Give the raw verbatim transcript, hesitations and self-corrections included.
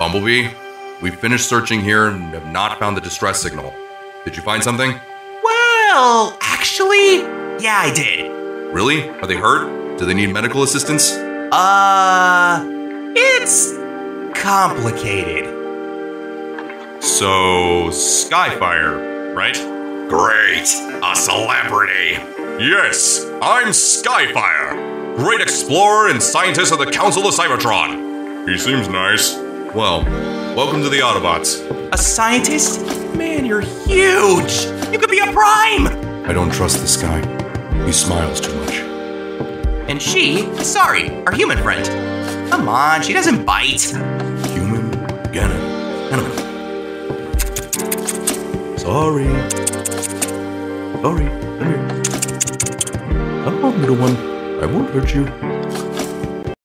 Bumblebee, we've finished searching here and have not found the distress signal. Did you find something? Well, actually, yeah, I did. Really? Are they hurt? Do they need medical assistance? Uh, it's complicated. So, Skyfire, right? Great! A celebrity! Yes, I'm Skyfire, great explorer and scientist of the Council of Cybertron. He seems nice. Well, welcome to the Autobots. A scientist? Man, you're huge! You could be a prime! I don't trust this guy. He smiles too much. And she, sorry, our human friend. Come on, she doesn't bite. Human? Ganon. Animal. Sorry. Sorry. Come here. Come on, little one. I won't hurt you.